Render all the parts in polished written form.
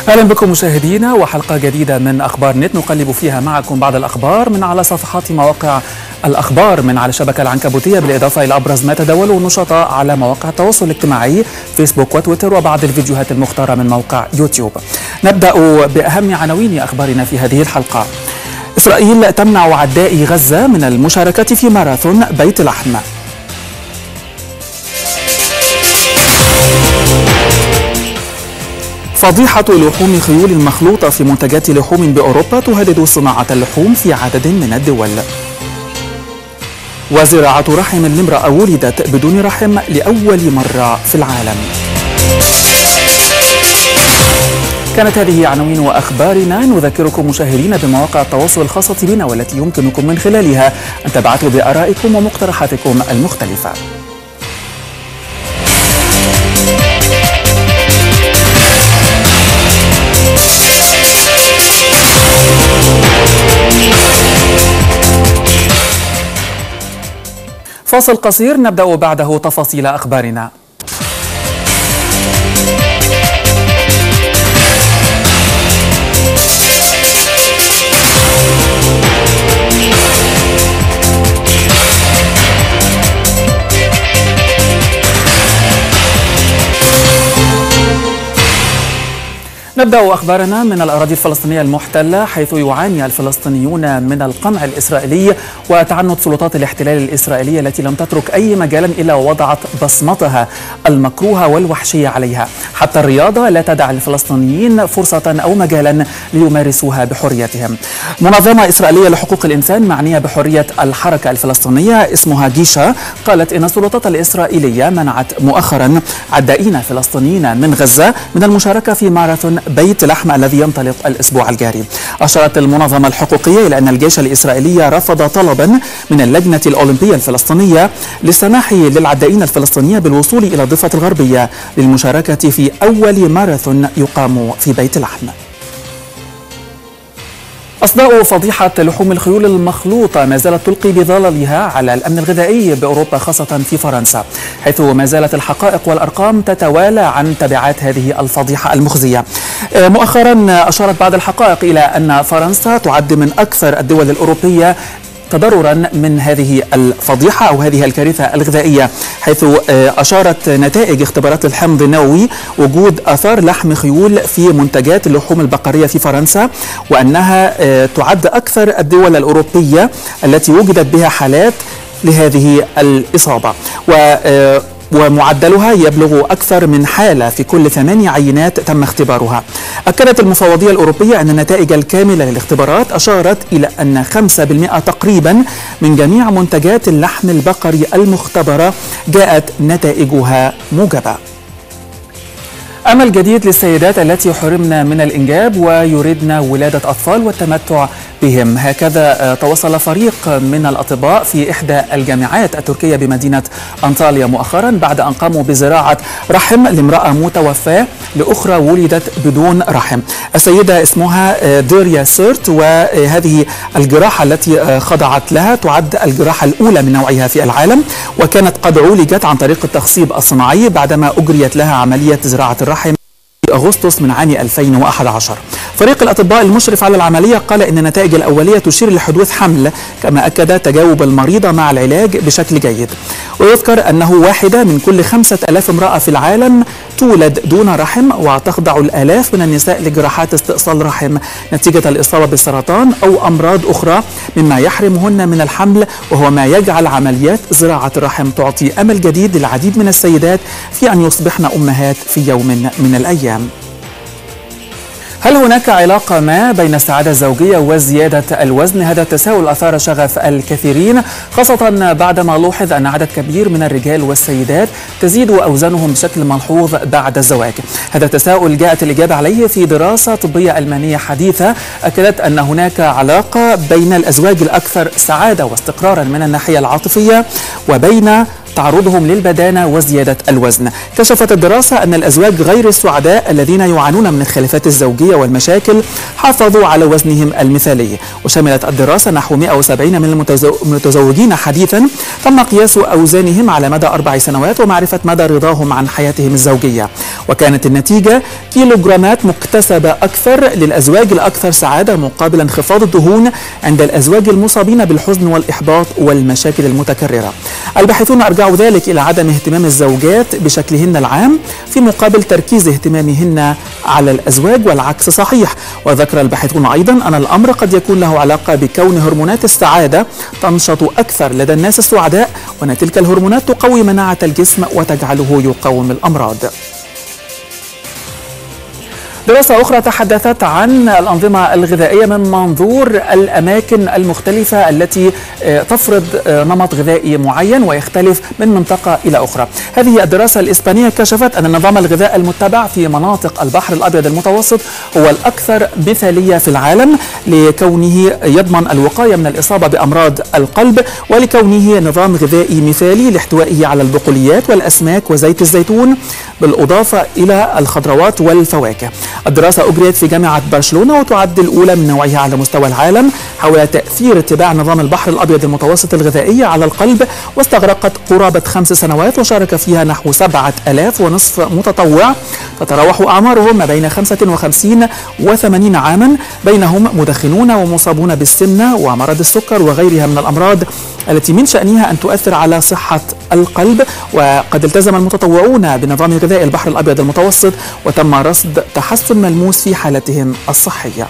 أهلا بكم مشاهدينا وحلقة جديدة من أخبار نت نقلب فيها معكم بعض الأخبار من على صفحات مواقع الأخبار من على الشبكة العنكبوتية، بالإضافة إلى أبرز ما تداوله النشطاء على مواقع التواصل الاجتماعي فيسبوك وتويتر وبعض الفيديوهات المختارة من موقع يوتيوب. نبدأ بأهم عناوين أخبارنا في هذه الحلقة. إسرائيل تمنع عدائي غزة من المشاركة في ماراثون بيت لحم. فضيحة لحوم خيول مخلوطة في منتجات لحوم بأوروبا تهدد صناعة اللحوم في عدد من الدول. وزراعة رحم لامرأة ولدت بدون رحم لأول مرة في العالم. كانت هذه عناوين وأخبارنا. نذكركم مشاهدين بمواقع التواصل الخاصة بنا والتي يمكنكم من خلالها أن تبعثوا بآرائكم ومقترحاتكم المختلفة. فاصل قصير نبدأ بعده تفاصيل أخبارنا. نبدأ أخبارنا من الأراضي الفلسطينية المحتلة، حيث يعاني الفلسطينيون من القمع الإسرائيلي وتعنت سلطات الاحتلال الإسرائيلية التي لم تترك أي مجال إلا ووضعت بصمتها المكروهة والوحشية عليها. حتى الرياضة لا تدع الفلسطينيين فرصة أو مجالا ليمارسوها بحريتهم. منظمة إسرائيلية لحقوق الإنسان معنية بحرية الحركة الفلسطينية اسمها جيشا قالت إن السلطات الإسرائيلية منعت مؤخرا عدائين فلسطينيين من غزة من المشاركة في ماراثون بيت لحم الذي ينطلق الأسبوع الجاري. أشارت المنظمة الحقوقية إلى أن الجيش الإسرائيلي رفض طلبا من اللجنة الأولمبية الفلسطينية للسماح للعدائين الفلسطينيين بالوصول إلى الضفة الغربية للمشاركة في أول ماراثون يقام في بيت لحم. أصداء فضيحة لحوم الخيول المخلوطة ما زالت تلقي بظلالها على الأمن الغذائي بأوروبا، خاصة في فرنسا، حيث ما زالت الحقائق والأرقام تتوالى عن تبعات هذه الفضيحة المخزية. مؤخرا أشارت بعض الحقائق إلى أن فرنسا تعد من أكثر الدول الأوروبية تضررا من هذه الفضيحة أو هذه الكارثة الغذائية، حيث أشارت نتائج اختبارات الحمض النووي وجود آثار لحم خيول في منتجات اللحوم البقرية في فرنسا، وأنها تعد أكثر الدول الأوروبية التي وجدت بها حالات لهذه الإصابة، ومعدلها يبلغ أكثر من حالة في كل 8 عينات تم اختبارها. أكدت المفوضية الأوروبية أن النتائج الكاملة للاختبارات أشارت إلى أن 5% تقريبا من جميع منتجات اللحم البقري المختبرة جاءت نتائجها موجبة. أمل جديد للسيدات التي حرمن من الإنجاب ويريدن ولادة أطفال والتمتع بهم. هكذا تواصل فريق من الأطباء في إحدى الجامعات التركية بمدينة أنطاليا مؤخرا بعد أن قاموا بزراعة رحم لامرأة متوفاة لأخرى ولدت بدون رحم. السيدة اسمها ديريا سيرت، وهذه الجراحة التي خضعت لها تعد الجراحة الأولى من نوعها في العالم، وكانت قد عولجت عن طريق التخصيب الصناعي بعدما أجريت لها عملية زراعة الرحم في أغسطس من عام 2011. فريق الأطباء المشرف على العملية قال إن النتائج الأولية تشير لحدوث حمل، كما أكد تجاوب المريضة مع العلاج بشكل جيد. ويذكر أنه 1 من كل 5000 امرأة في العالم تولد دون رحم، وتخضع الآلاف من النساء لجراحات استئصال رحم نتيجة الإصابة بالسرطان أو أمراض أخرى، مما يحرمهن من الحمل، وهو ما يجعل عمليات زراعة الرحم تعطي أمل جديد للعديد من السيدات في أن يصبحن أمهات في يوم من الأيام. هل هناك علاقة ما بين السعادة الزوجية وزيادة الوزن؟ هذا التساؤل أثار شغف الكثيرين، خاصة بعدما لوحظ أن عدد كبير من الرجال والسيدات تزيد أوزانهم بشكل ملحوظ بعد الزواج. هذا التساؤل جاءت الإجابة عليه في دراسة طبية ألمانية حديثة أكدت أن هناك علاقة بين الأزواج الأكثر سعادة واستقرارا من الناحية العاطفية وبين تعرضهم للبدانة وزيادة الوزن. كشفت الدراسة أن الأزواج غير السعداء الذين يعانون من الخلافات الزوجية والمشاكل حافظوا على وزنهم المثالي. وشملت الدراسة نحو 170 من المتزوجين حديثا تم قياس أوزانهم على مدى 4 سنوات ومعرفة مدى رضاهم عن حياتهم الزوجية، وكانت النتيجة كيلوغرامات مكتسبة أكثر للأزواج الأكثر سعادة مقابل انخفاض الدهون عند الأزواج المصابين بالحزن والإحباط والمشاكل المتكررة. الباحثون أرجعوا ذلك إلى عدم اهتمام الزوجات بشكلهن العام في مقابل تركيز اهتمامهن على الأزواج، والعكس صحيح. وذكر الباحثون أيضا أن الأمر قد يكون له علاقة بكون هرمونات السعادة تنشط أكثر لدى الناس السعداء، وأن تلك الهرمونات تقوي مناعة الجسم وتجعله يقاوم الأمراض. دراسة أخرى تحدثت عن الأنظمة الغذائية من منظور الأماكن المختلفة التي تفرض نمط غذائي معين ويختلف من منطقة إلى أخرى. هذه الدراسة الإسبانية كشفت أن نظام الغذاء المتبع في مناطق البحر الأبيض المتوسط هو الأكثر مثالية في العالم، لكونه يضمن الوقاية من الإصابة بأمراض القلب، ولكونه نظام غذائي مثالي لاحتوائه على البقوليات والأسماك وزيت الزيتون بالإضافة إلى الخضروات والفواكه. الدراسة أجريت في جامعة برشلونة وتعد الأولى من نوعها على مستوى العالم حول تأثير اتباع نظام البحر الأبيض المتوسط الغذائي على القلب، واستغرقت قرابة 5 سنوات وشارك فيها نحو 7,500 متطوع تتراوح أعمارهم ما بين 55 و80 عاما، بينهم مدخنون ومصابون بالسمنة ومرض السكر وغيرها من الأمراض التي من شأنها أن تؤثر على صحة القلب. وقد التزم المتطوعون بنظام غذاء البحر الأبيض المتوسط وتم رصد تحسن ملموس في حالتهم الصحية.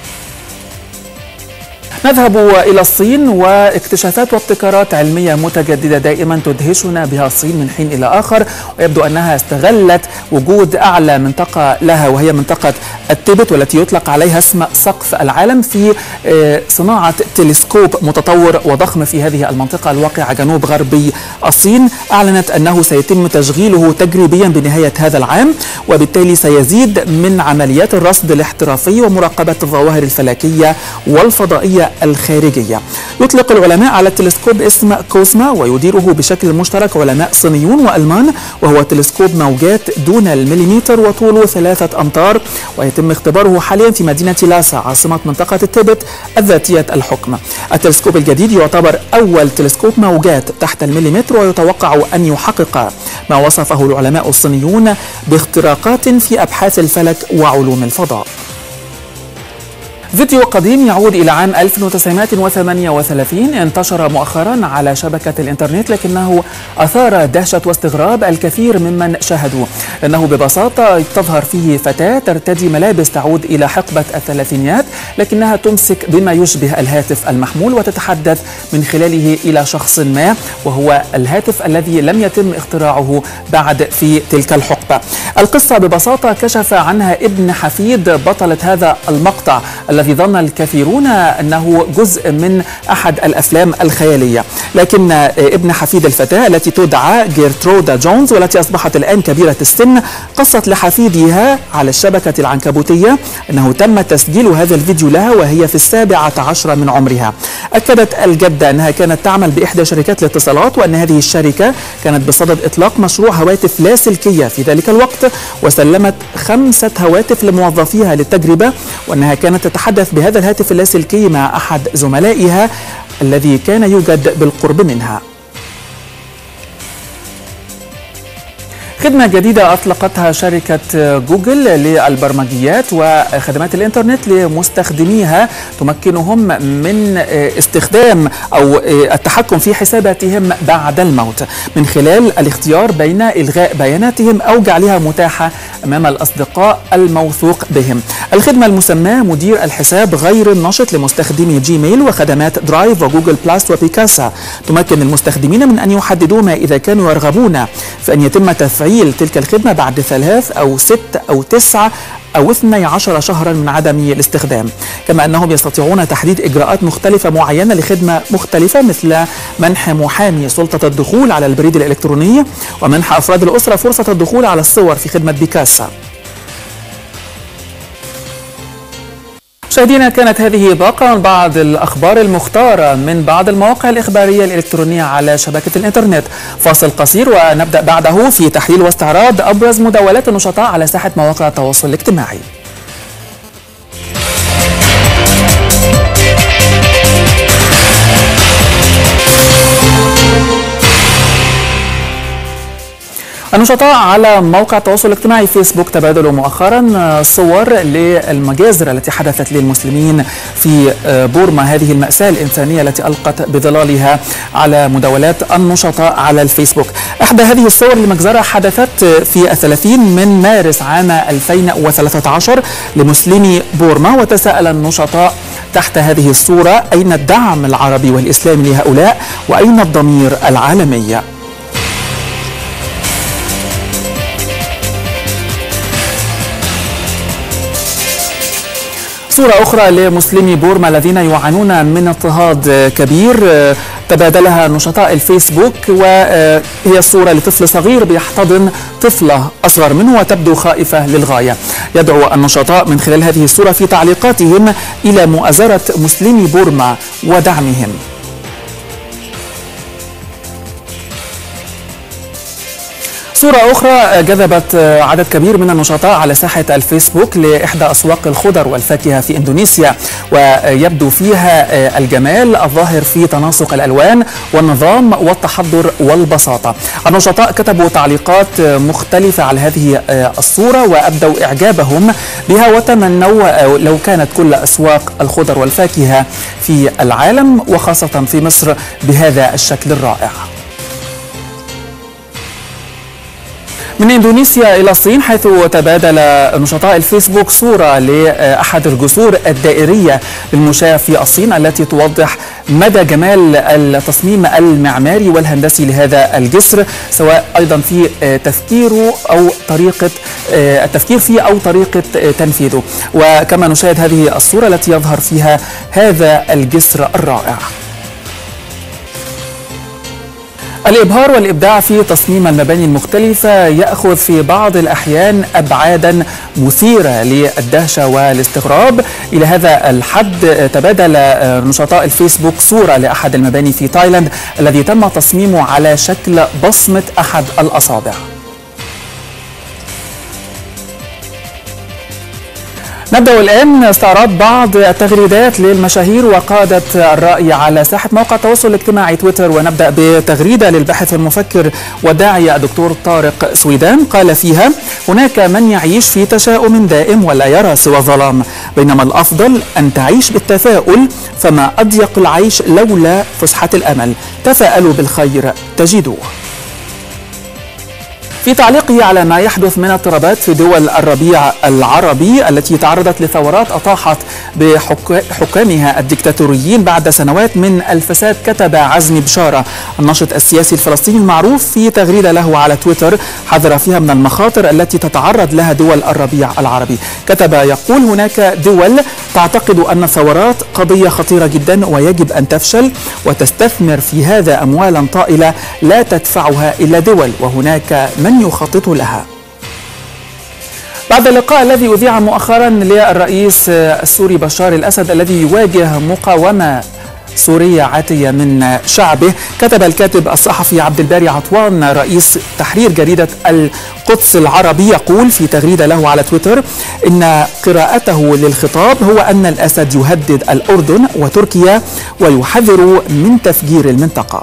نذهب إلى الصين، واكتشافات وابتكارات علمية متجددة دائما تدهشنا بها الصين من حين إلى آخر، ويبدو أنها استغلت وجود أعلى منطقة لها وهي منطقة التبت، والتي يطلق عليها اسم سقف العالم، في صناعة تلسكوب متطور وضخم في هذه المنطقة الواقعة جنوب غربي الصين. أعلنت أنه سيتم تشغيله تجريبيا بنهاية هذا العام، وبالتالي سيزيد من عمليات الرصد الاحترافي ومراقبة الظواهر الفلكية والفضائية الخارجية. يطلق العلماء على التلسكوب اسم كوسما، ويديره بشكل مشترك علماء صينيون وألمان، وهو تلسكوب موجات دون المليمتر وطوله 3 أمتار، ويتم اختباره حاليا في مدينة لاسا عاصمة منطقة التبت الذاتية الحكم. التلسكوب الجديد يعتبر أول تلسكوب موجات تحت المليمتر، ويتوقع أن يحقق ما وصفه العلماء الصينيون باختراقات في أبحاث الفلك وعلوم الفضاء. فيديو قديم يعود إلى عام 1938 انتشر مؤخرا على شبكة الإنترنت، لكنه أثار دهشة واستغراب الكثير ممن شاهدوه، لأنه ببساطة تظهر فيه فتاة ترتدي ملابس تعود إلى حقبة الثلاثينيات، لكنها تمسك بما يشبه الهاتف المحمول وتتحدث من خلاله إلى شخص ما، وهو الهاتف الذي لم يتم اختراعه بعد في تلك الحقبة. القصة ببساطة كشف عنها ابن حفيد بطلة هذا المقطع الذي ظن الكثيرون أنه جزء من أحد الأفلام الخيالية، لكن ابن حفيد الفتاة التي تدعى جيرترودا جونز والتي أصبحت الآن كبيرة السن قصت لحفيدها على الشبكة العنكبوتية أنه تم تسجيل هذا الفيديو لها وهي في 17 من عمرها. أكدت الجدة أنها كانت تعمل بإحدى شركات الاتصالات، وأن هذه الشركة كانت بصدد إطلاق مشروع هواتف لاسلكية في ذلك الوقت، وسلمت 5 هواتف لموظفيها للتجربة، وأنها كانت تتحدث بهذا الهاتف اللاسلكي مع أحد زملائها الذي كان يوجد بالقرب منها. خدمة جديدة أطلقتها شركة جوجل للبرمجيات وخدمات الإنترنت لمستخدميها تمكنهم من استخدام أو التحكم في حساباتهم بعد الموت من خلال الاختيار بين إلغاء بياناتهم أو جعلها متاحة أمام الأصدقاء الموثوق بهم. الخدمة المسماة مدير الحساب غير النشط لمستخدمي جيميل وخدمات درايف وجوجل بلاس وبيكاسا تمكن المستخدمين من أن يحددوا ما إذا كانوا يرغبون في أن يتم تفعيل تلك الخدمة بعد 3 أو 6 أو 9 أو 12 شهرا من عدم الاستخدام، كما أنهم يستطيعون تحديد إجراءات مختلفة معينة لخدمة مختلفة، مثل منح محامي سلطة الدخول على البريد الإلكتروني، ومنح أفراد الأسرة فرصة الدخول على الصور في خدمة بيكاسا. مشاهدينا، كانت هذه باقة عن بعض الأخبار المختارة من بعض المواقع الإخبارية الإلكترونية على شبكة الإنترنت. فاصل قصير ونبدأ بعده في تحليل واستعراض أبرز مداولات النشطاء على ساحة مواقع التواصل الاجتماعي. النشطاء على موقع التواصل الاجتماعي فيسبوك تبادلوا مؤخرا صور للمجازر التي حدثت للمسلمين في بورما، هذه المأساة الإنسانية التي ألقت بظلالها على مداولات النشطاء على الفيسبوك. إحدى هذه الصور لمجزرة حدثت في 30 من مارس عام 2013 لمسلمي بورما، وتساءل النشطاء تحت هذه الصورة: أين الدعم العربي والإسلامي لهؤلاء؟ وأين الضمير العالمي؟ صورة أخرى لمسلمي بورما الذين يعانون من اضطهاد كبير تبادلها نشطاء الفيسبوك، وهي الصورة لطفل صغير بيحتضن طفلة أصغر منه وتبدو خائفة للغاية. يدعو النشطاء من خلال هذه الصورة في تعليقاتهم إلى مؤازرة مسلمي بورما ودعمهم. صورة أخرى جذبت عدد كبير من النشطاء على ساحة الفيسبوك لإحدى أسواق الخضر والفاكهة في إندونيسيا، ويبدو فيها الجمال الظاهر في تناسق الألوان والنظام والتحضر والبساطة. النشطاء كتبوا تعليقات مختلفة على هذه الصورة وأبدوا إعجابهم بها، وتمنوا لو كانت كل أسواق الخضر والفاكهة في العالم وخاصة في مصر بهذا الشكل الرائع. من إندونيسيا إلى الصين، حيث تبادل نشطاء الفيسبوك صورة لأحد الجسور الدائرية للمشاة في الصين التي توضح مدى جمال التصميم المعماري والهندسي لهذا الجسر، سواء أيضا في تفكيره أو طريقة التفكير فيه أو طريقة تنفيذه. وكما نشاهد هذه الصورة التي يظهر فيها هذا الجسر الرائع. الإبهار والإبداع في تصميم المباني المختلفة يأخذ في بعض الأحيان أبعادا مثيرة للدهشة والاستغراب. إلى هذا الحد تبادل نشطاء الفيسبوك صورة لأحد المباني في تايلاند الذي تم تصميمه على شكل بصمة أحد الأصابع. نبدأ الآن استعراض بعض التغريدات للمشاهير وقادة الرأي على ساحة موقع التواصل الاجتماعي تويتر، ونبدأ بتغريدة للباحث المفكر والداعية الدكتور طارق سويدان، قال فيها: هناك من يعيش في تشاؤم دائم ولا يرى سوى الظلام، بينما الأفضل أن تعيش بالتفاؤل، فما أضيق العيش لولا فسحة الأمل، تفاءلوا بالخير تجدوه. في تعليقه على ما يحدث من اضطرابات في دول الربيع العربي التي تعرضت لثورات أطاحت بحكامها الدكتاتوريين بعد سنوات من الفساد، كتب عزمي بشارة الناشط السياسي الفلسطيني المعروف في تغريدة له على تويتر حذر فيها من المخاطر التي تتعرض لها دول الربيع العربي. كتب يقول: هناك دول تعتقد أن الثورات قضية خطيرة جدا ويجب أن تفشل وتستثمر في هذا أموالا طائلة لا تدفعها إلا دول، وهناك من يخطط لها. بعد اللقاء الذي أذيع مؤخرا للرئيس السوري بشار الأسد الذي يواجه مقاومة سورية عاتية من شعبه، كتب الكاتب الصحفي عبد الباري عطوان رئيس تحرير جريدة القدس العربي يقول في تغريدة له على تويتر إن قراءته للخطاب هو أن الأسد يهدد الأردن وتركيا ويحذر من تفجير المنطقة.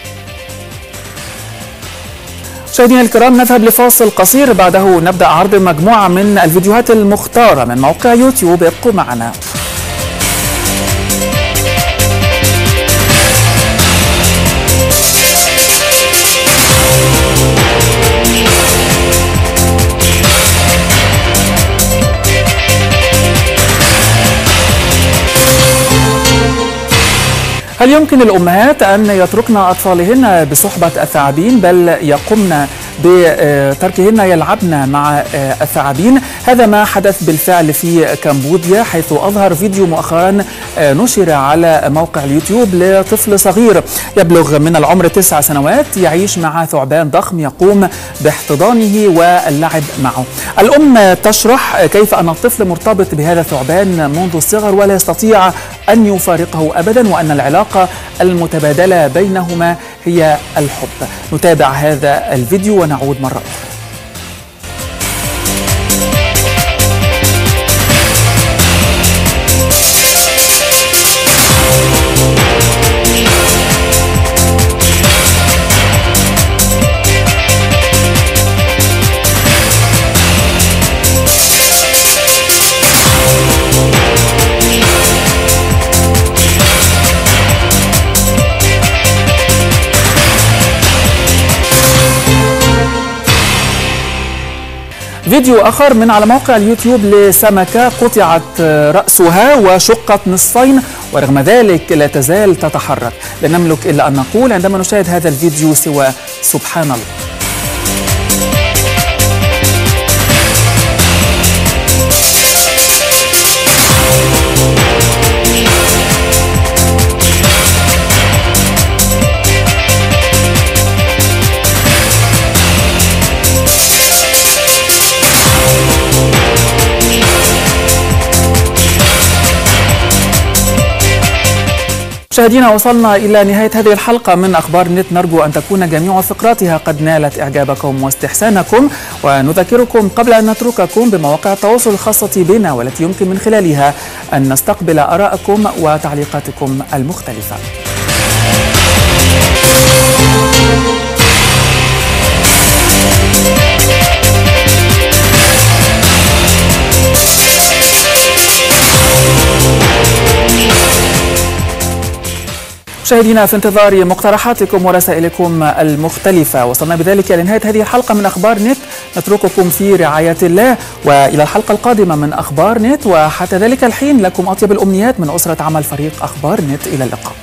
مشاهدينا الكرام، نذهب لفاصل قصير، بعده نبدأ عرض مجموعة من الفيديوهات المختارة من موقع يوتيوب. ابقوا معنا. هل يمكن للأمهات أن يتركن أطفالهن بصحبة الثعابين بل يقمن بتركهن يلعبن مع الثعابين. هذا ما حدث بالفعل في كمبوديا، حيث أظهر فيديو مؤخرا نشر على موقع اليوتيوب لطفل صغير يبلغ من العمر 9 سنوات يعيش مع ثعبان ضخم يقوم باحتضانه واللعب معه. الأم تشرح كيف أن الطفل مرتبط بهذا الثعبان منذ الصغر ولا يستطيع أن يفارقه أبدا، وأن العلاقة المتبادلة بينهما هي الحب. نتابع هذا الفيديو ونعود مرة أخرى. فيديو آخر من على موقع اليوتيوب لسمكة قطعت رأسها وشقت نصفين، ورغم ذلك لا تزال تتحرك. لا نملك إلا أن نقول عندما نشاهد هذا الفيديو سوى سبحان الله. مشاهدينا، وصلنا إلى نهاية هذه الحلقة من أخبار نت. نرجو أن تكون جميع فقراتها قد نالت إعجابكم واستحسانكم، ونذكركم قبل أن نترككم بمواقع التواصل الخاصة بنا والتي يمكن من خلالها أن نستقبل آراءكم وتعليقاتكم المختلفة. مشاهدينا، في انتظار مقترحاتكم ورسائلكم المختلفة. وصلنا بذلك لنهاية هذه الحلقة من أخبار نت. نترككم في رعاية الله، وإلى الحلقة القادمة من أخبار نت، وحتى ذلك الحين لكم أطيب الأمنيات من أسرة عمل فريق أخبار نت. إلى اللقاء.